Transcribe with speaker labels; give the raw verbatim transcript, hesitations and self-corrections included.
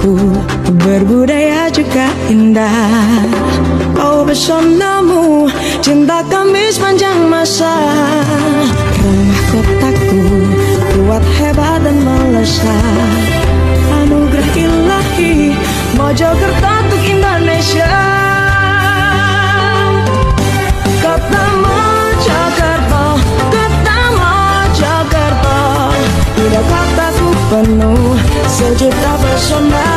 Speaker 1: kotaku berbudaya juga indah. Oh pesonamu, cinta kami sepanjang masa. Ramah kotaku, kuat, hebat dan melesat. Anugerah ilahi, Mojokerto untuk Indonesia. Kota Mojokerto, kota Mojokerto, indah kotaku penuh sejuta pesona.